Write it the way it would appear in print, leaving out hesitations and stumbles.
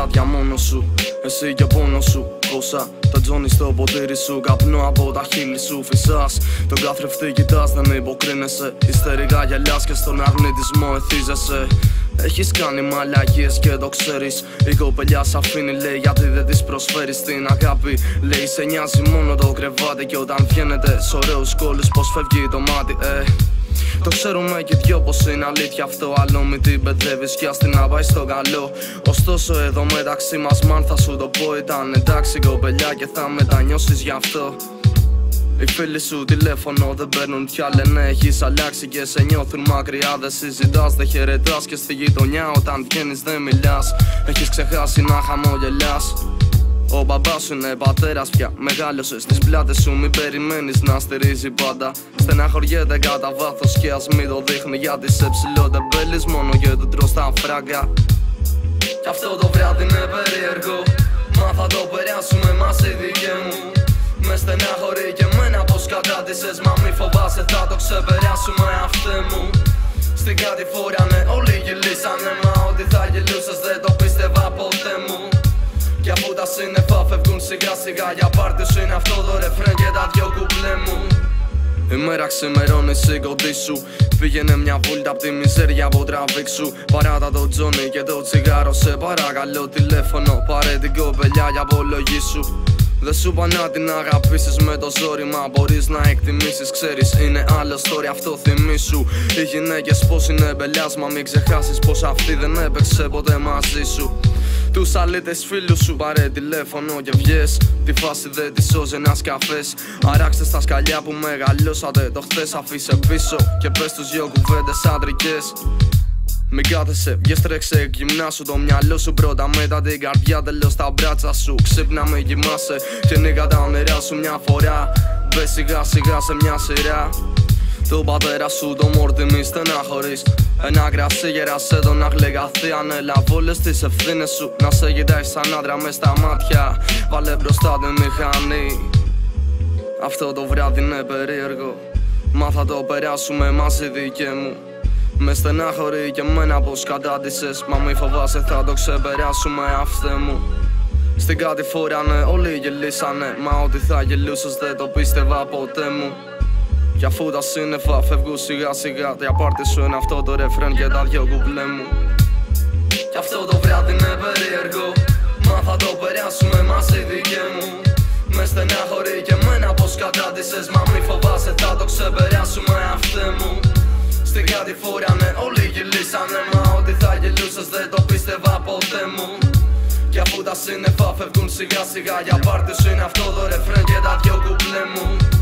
βράδια μόνος σου, εσύ και πόνος σου. Πόσα τα τζόνι στο ποτήρι σου, καπνό από τα χείλη σου φυσάς. Τον καθρεφτή κοιτάς, δεν υποκρίνεσαι. Ιστερικά γελάς και στον αρνητισμό εθίζεσαι. Έχεις κάνει μαλακίες και το ξέρεις. Η κοπελιά σ' αφήνει, λέει, γιατί δεν της προσφέρεις την αγάπη. Λέει, σε νοιάζει μόνο το κρεβάτι. Και όταν βγαίνετε σ' ωραίους κόλλους, πως φεύγει το μάτι. Το ξέρουμε και δυο πως είναι αλήθεια αυτό. Άλλο μη την παιδεύεις κι ας την να πάει στο καλό. Ωστόσο εδώ μεταξύ μας, μαν θα σου το πω, ήταν εντάξει κοπελιά και θα μετανιώσεις γι' αυτό. Οι φίλοι σου τηλέφωνο δεν παίρνουν πια, λένε έχεις αλλάξει και σε νιώθουν μακριά. Δεν συζητάς, δεν χαιρετάς και στη γειτονιά όταν βγαίνεις δεν μιλάς. Έχεις ξεχάσει να χαμογελάς. Ο μπαμπάς σου είναι πατέρας πια, μεγάλωσες στις πλάτες σου, μην περιμένεις να στηρίζει πάντα. Στεναχωριέται κατά βάθος και ας μην το δείχνει, γιατί σε ψηλό τεμπέλης μόνο και του τρως τα φράγκα. Κι αυτό το βράδυ είναι περίεργο, μα θα το περάσουμε μαζί δικαί μου. Με στεναχωρεί και εμένα πως κατάτησες, μα μη φοβάσαι θα το ξεπεράσουμε αυτέ μου. Στην κατηφόρα ναι όλοι γυλίσανε, μα ότι θα γελούσες δεν το πίστευα ποτέ μου. Κι αφού τα σύννεφα φεύγουν σιγά σιγά, για πάρτι σου είναι αυτό το ρεφρέν και τα δυο κουπλέ μου. Η μέρα ξημερώνει, σηκωτή σου. Πήγαινε μια βούλτα απ' τη μιζέρια που τραβήξου. Παράτα το τζόνι και το τσιγάρο, σε παρακαλώ τηλέφωνο. Πάρε την κοπελιά για απολογή σου. Δεν σου είπα να την αγαπήσεις με το ζόρι, μα μπορείς να εκτιμήσεις. Ξέρεις είναι άλλο story, αυτό θυμίσου. Οι γυναίκες πως είναι μπελιάς, μα μην ξεχάσεις πως αυτή δεν έπαιξε ποτέ μαζί σου. Τους αλήτες φίλους σου πάρε τηλέφωνο και βγες. Τη φάση δεν τη σώζει ένας καφές. Αράξτε στα σκαλιά που μεγαλώσατε το χθες, αφήσε πίσω και πες τους δυο κουβέντες άντρικες. Μην κάθεσαι, βγες τρέξε, γυμνάσου το μυαλό σου πρώτα, μετά την καρδιά τέλος τα μπράτσα σου. Ξύπνα μην κοιμάσαι και νίγα τα όνειρά σου μια φορά. Μπες σιγά σιγά σε μια σειρά. Το πατέρα σου το μόρτι μη στεναχωρείς. Ένα κρασί γερασέ τον να γλεγαθεί. Ανέλαβε όλες τις ευθύνες σου, να σε κοιτάει σαν άντρα μες στα μάτια. Βάλε μπροστά τη μηχανή. Αυτό το βράδυ είναι περίεργο, μα θα το περάσουμε μαζί δικαί μου. Με στενάχωρη και εμένα πως κατάτησες, μα μη φοβάσαι θα το ξεπεράσουμε αυτέ μου. Στην κατηφόρα ναι όλοι γελίσανε, μα ότι θα γελούσες δεν το πίστευα ποτέ μου. Κι αφού τα σύννεφα φεύγουν σιγά σιγά, για πάρτι σου είναι αυτό το ρεφρέν και τα δυο κουπλέ μου. Κι αυτό το βράδυ είναι περίεργο, μα θα το περάσουμε μαζί δικαί μου. Με στενάχωρη και εμένα πως κατάτησες, μα μη φοβάσαι θα το ξεπεράσουμε αυτέ μου. Στην κατηφόρα ναι όλοι γελίσανε, μα ότι θα γελούσες δεν το πίστευα ποτέ μου. Κι αφού τα σύννεφα φεύγουν σιγά σιγά, για πάρτι σου είναι αυτό το ρεφρέν και τα δυο κουπλέ μου.